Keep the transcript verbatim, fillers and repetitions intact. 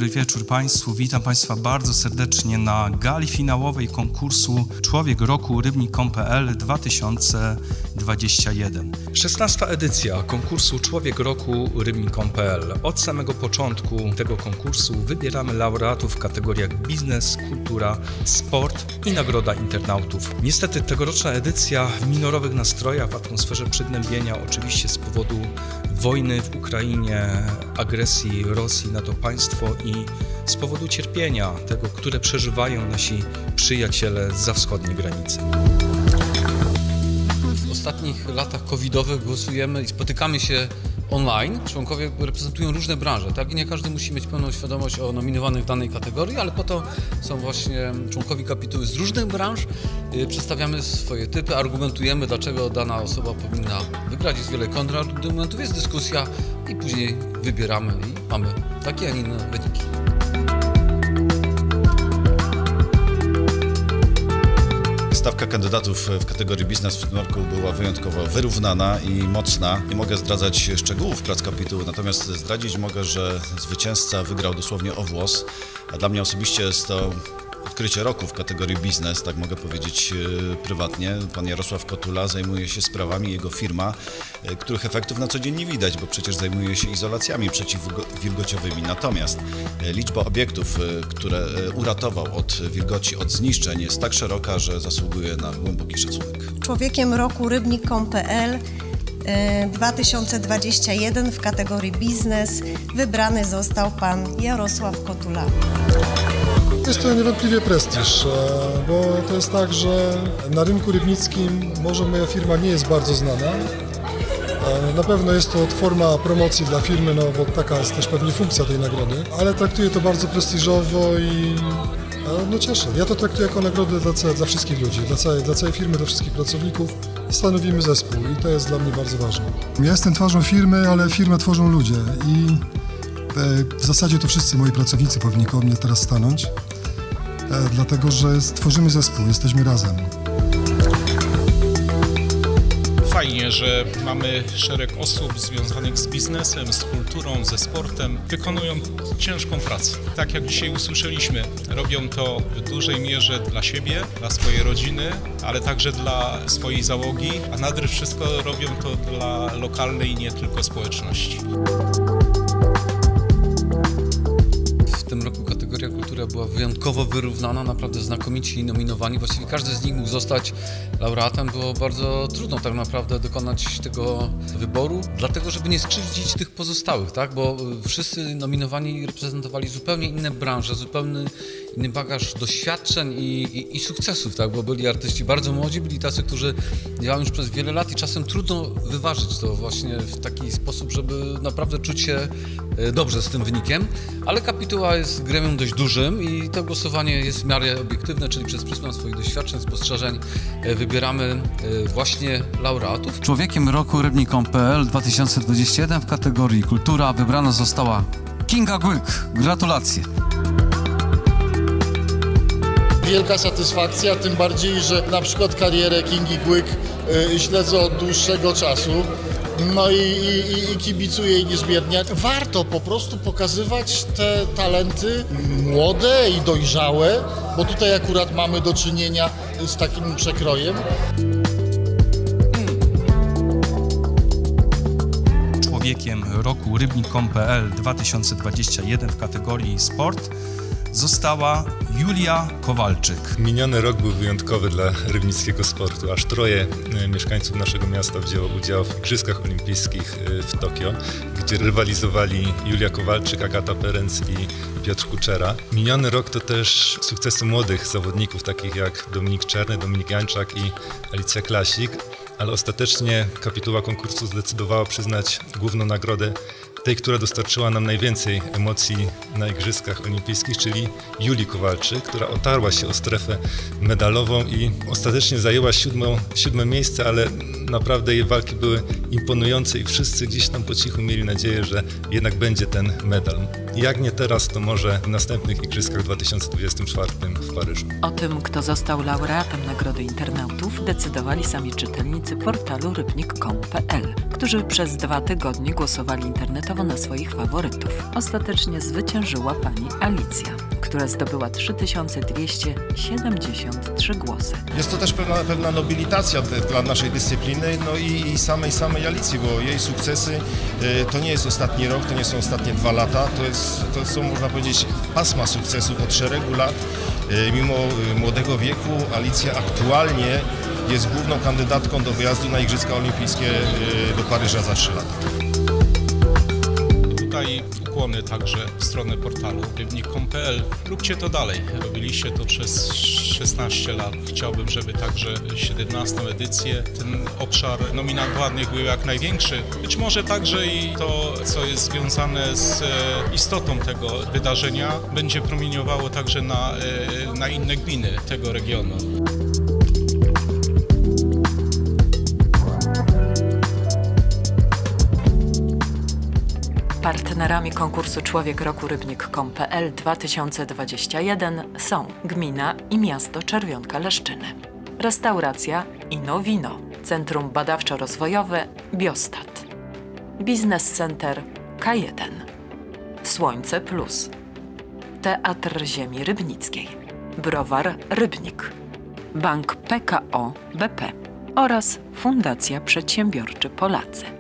dobry wieczór Państwu. Witam Państwa bardzo serdecznie na gali finałowej konkursu Człowiek Roku Rybnik kropka com kropka pe el dwa tysiące dwudziesty pierwszy. szesnasta edycja konkursu Człowiek Roku Rybnik kropka com kropka pe el. Od samego początku tego konkursu wybieramy laureatów w kategoriach biznes, kultura, sport i nagroda internautów. Niestety tegoroczna edycja w minorowych nastrojach, w atmosferze przygnębienia, oczywiście z powodu wojny w Ukrainie, agresji Rosji na to państwo i z powodu cierpienia tego, które przeżywają nasi przyjaciele zza wschodniej granicy. W ostatnich latach covidowych głosujemy i spotykamy się online. Członkowie reprezentują różne branże, tak? I nie każdy musi mieć pełną świadomość o nominowanych w danej kategorii, ale po to są właśnie członkowie kapituły z różnych branż. Przedstawiamy swoje typy, argumentujemy, dlaczego dana osoba powinna wygrać. Jest wiele kontrargumentów, jest dyskusja i później wybieramy i mamy takie, a nie inne wyniki. Stawka kandydatów w kategorii biznes w tym roku była wyjątkowo wyrównana i mocna. Nie mogę zdradzać szczegółów prac kapituły, natomiast zdradzić mogę, że zwycięzca wygrał dosłownie o włos, a dla mnie osobiście jest to odkrycie roku w kategorii biznes, tak mogę powiedzieć yy, prywatnie. Pan Jarosław Kotula zajmuje się sprawami, jego firma, yy, których efektów na co dzień nie widać, bo przecież zajmuje się izolacjami przeciwwilgociowymi. Natomiast yy, liczba obiektów, yy, które yy, uratował od wilgoci, od zniszczeń jest tak szeroka, że zasługuje na głęboki szacunek. Człowiekiem Roku Rybnik kropka com kropka pe el dwa tysiące dwudziesty pierwszy w kategorii biznes wybrany został pan Jarosław Kotula. Jest to niewątpliwie prestiż, bo to jest tak, że na rynku rybnickim może moja firma nie jest bardzo znana. Na pewno jest to forma promocji dla firmy, no bo taka jest też pewnie funkcja tej nagrody, ale traktuję to bardzo prestiżowo i no cieszę. Ja to traktuję jako nagrodę dla, dla wszystkich ludzi, dla całej, dla całej firmy, dla wszystkich pracowników. Stanowimy zespół i to jest dla mnie bardzo ważne. Ja jestem twarzą firmy, ale firmę tworzą ludzie i w zasadzie to wszyscy moi pracownicy powinni koło mnie teraz stanąć, dlatego że tworzymy zespół, jesteśmy razem. Fajnie, że mamy szereg osób związanych z biznesem, z kulturą, ze sportem. Wykonują ciężką pracę. Tak jak dzisiaj usłyszeliśmy, robią to w dużej mierze dla siebie, dla swojej rodziny, ale także dla swojej załogi, a nade wszystko robią to dla lokalnej i nie tylko społeczności. W tym roku kategoria kultura była wyjątkowo wyrównana, naprawdę znakomici nominowani. Właściwie każdy z nich mógł zostać laureatem. Było bardzo trudno tak naprawdę dokonać tego wyboru, dlatego żeby nie skrzywdzić tych pozostałych, tak? Bo wszyscy nominowani reprezentowali zupełnie inne branże, zupełnie inny bagaż doświadczeń i, i, i sukcesów, tak? Bo byli artyści bardzo młodzi, byli tacy, którzy działają już przez wiele lat i czasem trudno wyważyć to właśnie w taki sposób, żeby naprawdę czuć się dobrze z tym wynikiem, ale kapituła jest gremium dość dużym i to głosowanie jest w miarę obiektywne, czyli przez pryzmat swoich doświadczeń, spostrzeżeń wybieramy właśnie laureatów. Człowiekiem Roku Rybnik kropka com kropka pe el dwa tysiące dwudziesty pierwszy w kategorii kultura wybrana została Kinga Głyk. Gratulacje! Wielka satysfakcja, tym bardziej, że na przykład karierę Kingi Głyk y, śledzę od dłuższego czasu. No i, i, i kibicuję jej niezmiernie. Warto po prostu pokazywać te talenty młode i dojrzałe, bo tutaj akurat mamy do czynienia z takim przekrojem. Człowiekiem Roku Rybnik kropka com kropka pe el dwa tysiące dwudziesty pierwszy w kategorii sport została Julia Kowalczyk. Miniony rok był wyjątkowy dla rybnickiego sportu. Aż troje mieszkańców naszego miasta wzięło udział w Igrzyskach Olimpijskich w Tokio, gdzie rywalizowali Julia Kowalczyk, Agata Perenc i Piotr Kuczera. Miniony rok to też sukcesy młodych zawodników, takich jak Dominik Czerny, Dominik Jańczak i Alicja Klasik, ale ostatecznie kapituła konkursu zdecydowała przyznać główną nagrodę tej, która dostarczyła nam najwięcej emocji na Igrzyskach Olimpijskich, czyli Julii Kowalczyk, która otarła się o strefę medalową i ostatecznie zajęła siódmą, siódme miejsce, ale naprawdę jej walki były imponujące i wszyscy gdzieś tam po cichu mieli nadzieję, że jednak będzie ten medal. Jak nie teraz, to może w następnych Igrzyskach w dwa tysiące dwudziestym czwartym w Paryżu. O tym, kto został laureatem Nagrody Internautów, decydowali sami czytelnicy portalu rybnik kropka com kropka pe el, którzy przez dwa tygodnie głosowali internetowo na swoich faworytów. Ostatecznie zwyciężyła pani Alicja, która zdobyła trzy tysiące dwieście siedemdziesiąt trzy głosy. Jest to też pewna, pewna nobilitacja dla naszej dyscypliny, no i, i samej samej Alicji, bo jej sukcesy y, to nie jest ostatni rok, to nie są ostatnie dwa lata, to, jest, to są, można powiedzieć, pasma sukcesów od szeregu lat. Y, mimo y, młodego wieku Alicja aktualnie jest główną kandydatką do wyjazdu na Igrzyska Olimpijskie y, do Paryża za trzy lata. Tutaj ukłony także w stronę portalu rybnik kropka com kropka pe el. Róbcie to dalej. Robiliście to przez szesnaście lat. Chciałbym, żeby także siedemnastą edycję ten obszar nominatowanych był jak największy. Być może także i to, co jest związane z istotą tego wydarzenia, będzie promieniowało także na, na inne gminy tego regionu. Partnerami konkursu Człowiek Roku rybnik kropka com kropka pe el dwa tysiące dwudziesty pierwszy są gmina i miasto Czerwionka-Leszczyny, restauracja Inowino, Centrum Badawczo-Rozwojowe Biostat, Biznes Center K jeden, Słońce Plus, Teatr Ziemi Rybnickiej, Browar Rybnik, Bank P K O B P oraz Fundacja Przedsiębiorczy Polacy.